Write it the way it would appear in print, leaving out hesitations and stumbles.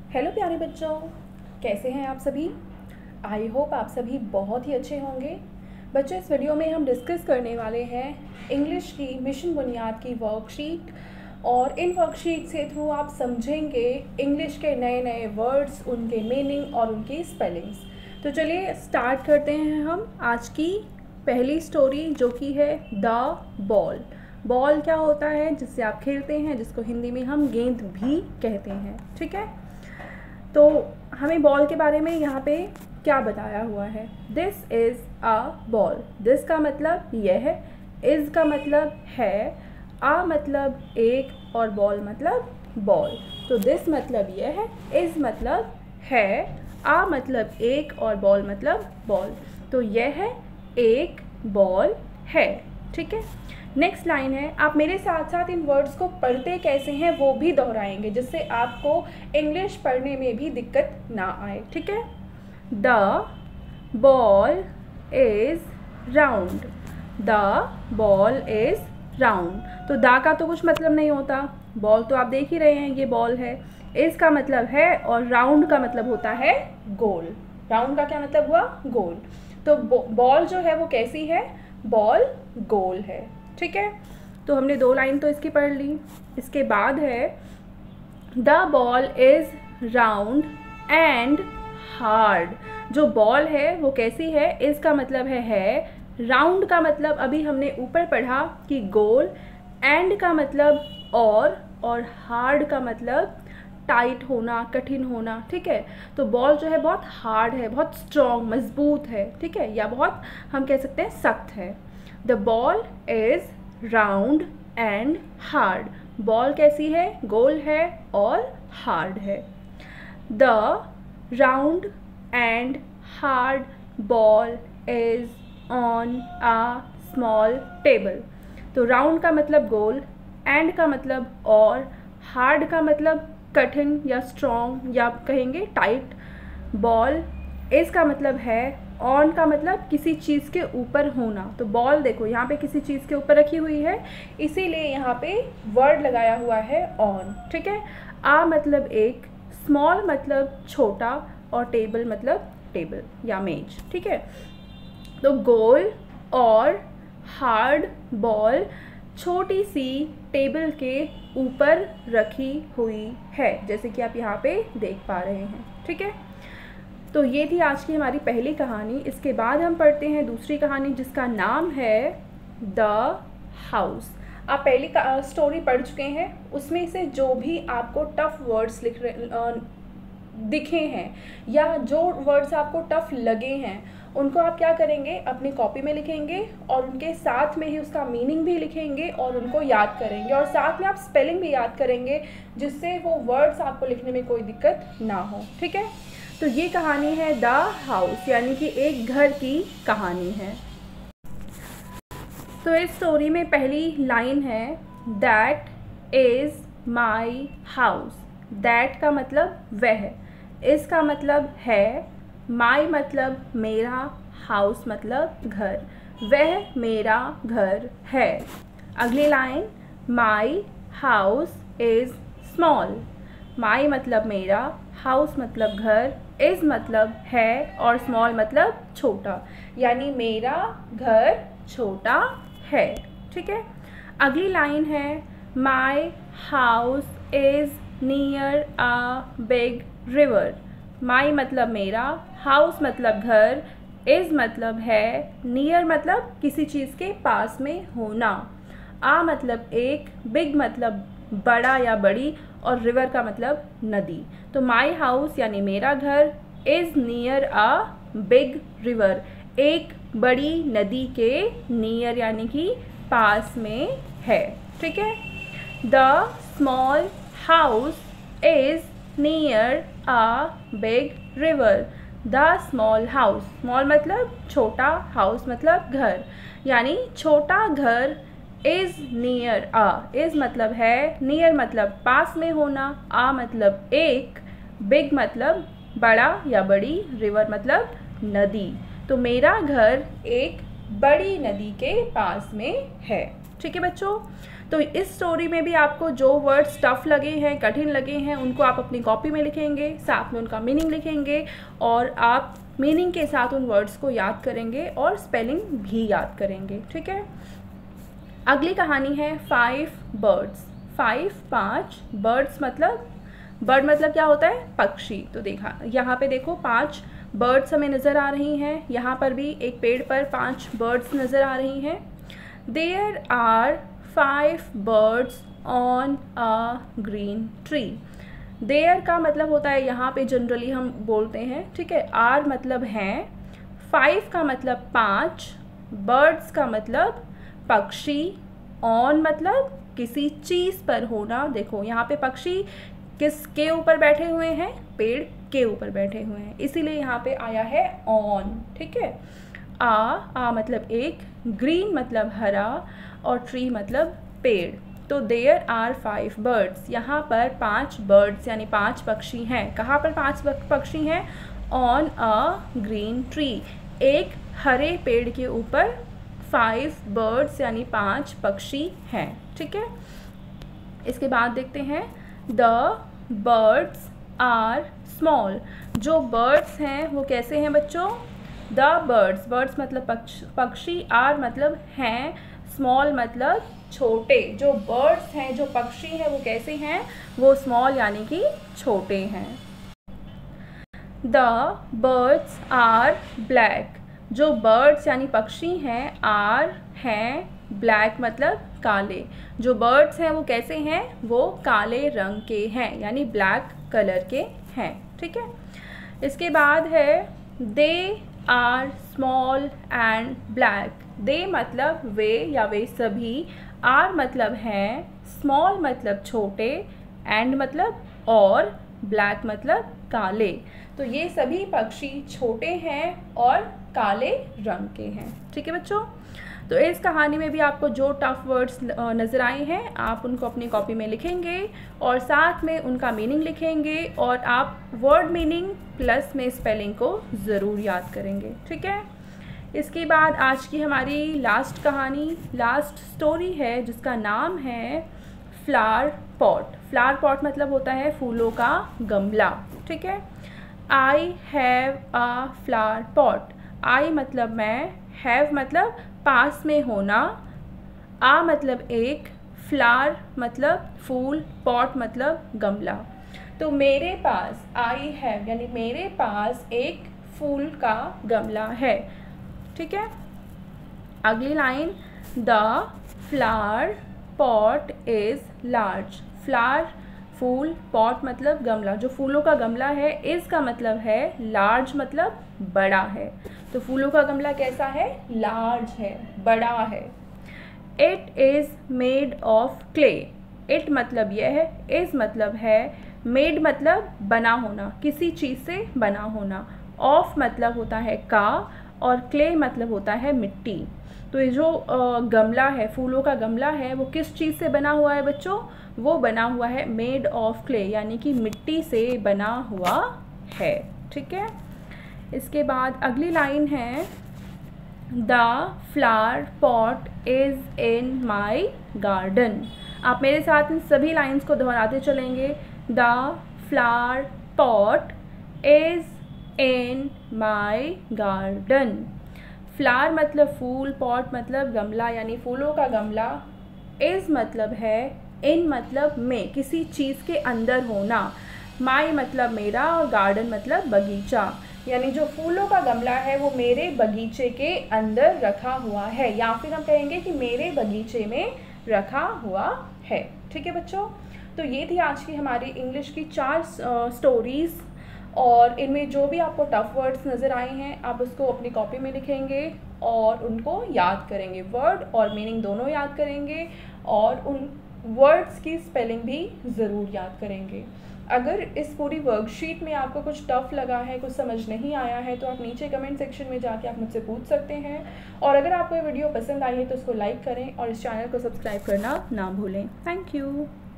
Hello प्यारे बच्चों, कैसे हैं आप सभी। आई होप आप सभी बहुत ही अच्छे होंगे। बच्चों, इस वीडियो में हम डिस्कस करने वाले हैं इंग्लिश की मिशन बुनियाद की वर्कशीट, और इन वर्कशीट से थ्रू आप समझेंगे इंग्लिश के नए नए वर्ड्स, उनके मीनिंग और उनकी स्पेलिंग्स। तो चलिए स्टार्ट करते हैं हम आज की पहली स्टोरी, जो कि है द बॉल। बॉल क्या होता है? जिससे आप खेलते हैं, जिसको हिंदी में हम गेंद भी कहते हैं। ठीक है, तो हमें बॉल के बारे में यहाँ पे क्या बताया हुआ है? This is a ball. This का मतलब यह है, इज़ का मतलब है, आ मतलब एक और बॉल मतलब बॉल। तो दिस मतलब यह है, इज़ मतलब है, आ मतलब एक और बॉल मतलब बॉल। तो यह है एक बॉल है। ठीक है, नेक्स्ट लाइन है, आप मेरे साथ साथ इन वर्ड्स को पढ़ते कैसे हैं वो भी दोहराएंगे, जिससे आपको इंग्लिश पढ़ने में भी दिक्कत ना आए। ठीक है, the ball is round. The ball is round. तो द का तो कुछ मतलब नहीं होता, बॉल तो आप देख ही रहे हैं, ये बॉल है। इज़ का मतलब है और राउंड का मतलब होता है गोल। राउंड का क्या मतलब हुआ? गोल। तो बॉल जो है वो कैसी है? बॉल गोल है। ठीक है, तो हमने दो लाइन तो इसकी पढ़ ली। इसके बाद है the ball is round and hard. जो बॉल है वो कैसी है? इस का मतलब है, राउंड का मतलब अभी हमने ऊपर पढ़ा कि गोल, एंड का मतलब और हार्ड का मतलब टाइट होना, कठिन होना। ठीक है, तो बॉल जो है बहुत हार्ड है, बहुत स्ट्रॉन्ग, मजबूत है। ठीक है, या बहुत हम कह सकते हैं सख्त है। The ball is round and hard. Ball कैसी है? गोल है और हार्ड है। The round and hard ball is on a small table. तो राउंड का मतलब गोल, एंड का मतलब और, हार्ड का मतलब कठिन या स्ट्रॉन्ग, या आप कहेंगे टाइट। बॉल, इस का मतलब है, ऑन का मतलब किसी चीज़ के ऊपर होना। तो बॉल देखो यहाँ पे किसी चीज़ के ऊपर रखी हुई है, इसीलिए यहाँ पे वर्ड लगाया हुआ है ऑन। ठीक है, आ मतलब एक, स्मॉल मतलब छोटा, और टेबल मतलब टेबल या मेज। ठीक है, तो गोल और हार्ड बॉल छोटी सी टेबल के ऊपर रखी हुई है, जैसे कि आप यहाँ पे देख पा रहे हैं। ठीक है, तो ये थी आज की हमारी पहली कहानी। इसके बाद हम पढ़ते हैं दूसरी कहानी, जिसका नाम है द हाउस। आप पहली स्टोरी पढ़ चुके हैं, उसमें से जो भी आपको टफ वर्ड्स दिखे हैं, या जो वर्ड्स आपको टफ लगे हैं, उनको आप क्या करेंगे? अपनी कॉपी में लिखेंगे, और उनके साथ में ही उसका मीनिंग भी लिखेंगे और उनको याद करेंगे, और साथ में आप स्पेलिंग भी याद करेंगे, जिससे वो वर्ड्स आपको लिखने में कोई दिक्कत ना हो। ठीक है, तो ये कहानी है द हाउस, यानी कि एक घर की कहानी है। तो इस स्टोरी में पहली लाइन है, that is my house. That का मतलब वह, इस का मतलब है, माई मतलब मेरा, हाउस मतलब घर। वह मेरा घर है। अगली line, my house is small. My मतलब मेरा, हाउस मतलब घर, इज़ मतलब है, और स्मॉल मतलब छोटा, यानी मेरा घर छोटा है। ठीक है, अगली लाइन है, my house is near a big river. My मतलब मेरा, हाउस मतलब घर, इज़ मतलब है, नियर मतलब किसी चीज़ के पास में होना, आ मतलब एक, बिग मतलब बड़ा या बड़ी, और रिवर का मतलब नदी। तो माई हाउस यानी मेरा घर, is near a big river, एक बड़ी नदी के नियर यानी कि पास में है। ठीक है, the small house is near a big river. The small house, small मतलब छोटा, हाउस मतलब घर, यानी छोटा घर, इज़ नियर अ, इज़ मतलब है, नियर मतलब पास में होना, आ मतलब एक, बिग मतलब बड़ा या बड़ी, रिवर मतलब नदी। तो मेरा घर एक बड़ी नदी के पास में है। ठीक है बच्चों, तो इस स्टोरी में भी आपको जो वर्ड्स टफ लगे हैं, कठिन लगे हैं, उनको आप अपनी कॉपी में लिखेंगे, साथ में उनका मीनिंग लिखेंगे और आप मीनिंग के साथ उन वर्ड्स को याद करेंगे और स्पेलिंग भी याद करेंगे। ठीक है। अगली कहानी है 5 बर्ड्स। 5 बर्ड्स मतलब, बर्ड मतलब क्या होता है? पक्षी। तो देखा यहाँ पे देखो 5 बर्ड्स हमें नज़र आ रही हैं। यहाँ पर भी एक पेड़ पर 5 बर्ड्स नज़र आ रही हैं। There are 5 birds on a green tree. There का मतलब होता है, यहाँ पे जनरली हम बोलते हैं, ठीक है। आर मतलब हैं, 5 का मतलब 5, बर्ड्स का मतलब पक्षी, ऑन मतलब किसी चीज़ पर होना। देखो यहाँ पे पक्षी किसके ऊपर बैठे हुए हैं? पेड़ के ऊपर बैठे हुए हैं, इसीलिए यहाँ पे आया है ऑन। ठीक है। आ मतलब एक, ग्रीन मतलब हरा और ट्री मतलब पेड़। तो देयर आर 5 बर्ड्स, यहाँ पर 5 बर्ड्स यानी 5 पक्षी हैं। कहाँ पर 5 पक्षी हैं? ऑन अ ग्रीन ट्री, एक हरे पेड़ के ऊपर 5 बर्ड्स यानी 5 पक्षी हैं। ठीक है। इसके बाद देखते हैं द बर्ड्स आर स्मॉल। जो बर्ड्स हैं वो कैसे हैं बच्चों? द बर्ड्स, बर्ड्स मतलब पक्षी, आर मतलब हैं, स्मॉल मतलब छोटे। जो बर्ड्स हैं, जो पक्षी हैं, वो कैसे हैं? वो स्मॉल यानी कि छोटे हैं। The birds are black. जो बर्ड्स यानी पक्षी हैं, आर हैं, ब्लैक मतलब काले। जो बर्ड्स हैं वो कैसे हैं? वो काले रंग के हैं यानी ब्लैक कलर के हैं। ठीक है। इसके बाद है they are small and black. They मतलब वे या वे सभी, आर मतलब हैं, स्मॉल मतलब छोटे, एंड मतलब और, ब्लैक मतलब काले। तो ये सभी पक्षी छोटे हैं और काले रंग के हैं। ठीक है बच्चों। तो इस कहानी में भी आपको जो टफ वर्ड्स नज़र आए हैं, आप उनको अपनी कॉपी में लिखेंगे और साथ में उनका मीनिंग लिखेंगे और आप वर्ड मीनिंग प्लस में स्पेलिंग को ज़रूर याद करेंगे। ठीक है। इसके बाद आज की हमारी लास्ट कहानी, लास्ट स्टोरी है जिसका नाम है फ्लावर पॉट। फ्लावर पॉट मतलब होता है फूलों का गमला। ठीक है। I have a flower pot. I मतलब मैं, हैव मतलब पास में होना, आ मतलब एक, फ्लावर मतलब फूल, पॉट मतलब गमला। तो मेरे पास, आई हैव यानी मेरे पास एक फूल का गमला है। ठीक है। अगली line, the flower pot is large. Flower फूल, पॉट मतलब गमला, जो फूलों का गमला है, इसका मतलब है लार्ज मतलब बड़ा है। तो फूलों का गमला कैसा है? लार्ज है, बड़ा है। It is made of clay. It मतलब यह है, इज़ मतलब है, मेड मतलब बना होना, किसी चीज़ से बना होना, ऑफ मतलब होता है का, और क्ले मतलब होता है मिट्टी। तो ये जो गमला है, फूलों का गमला है, वो किस चीज़ से बना हुआ है बच्चों? वो बना हुआ है मेड ऑफ क्ले यानी कि मिट्टी से बना हुआ है। ठीक है। इसके बाद अगली लाइन है the flower pot is in my garden. आप मेरे साथ इन सभी लाइन्स को दोहराते चलेंगे। The flower pot is in my garden. Flower मतलब फूल, पॉट मतलब गमला यानी फूलों का गमला, इज़ मतलब है, इन मतलब में, किसी चीज़ के अंदर होना, माई मतलब मेरा और गार्डन मतलब बगीचा। यानी जो फूलों का गमला है वो मेरे बगीचे के अंदर रखा हुआ है, या फिर हम कहेंगे कि मेरे बगीचे में रखा हुआ है। ठीक है बच्चों। तो ये थी आज की हमारी इंग्लिश की 4 स्टोरीज़ और इनमें जो भी आपको टफ वर्ड्स नज़र आए हैं आप उसको अपनी कॉपी में लिखेंगे और उनको याद करेंगे, वर्ड और मीनिंग दोनों याद करेंगे और उन वर्ड्स की स्पेलिंग भी ज़रूर याद करेंगे। अगर इस पूरी वर्कशीट में आपको कुछ टफ लगा है, कुछ समझ नहीं आया है, तो आप नीचे कमेंट सेक्शन में जाके आप मुझसे पूछ सकते हैं। और अगर आपको ये वीडियो पसंद आई है तो उसको लाइक करें और इस चैनल को सब्सक्राइब करना ना भूलें। Thank you.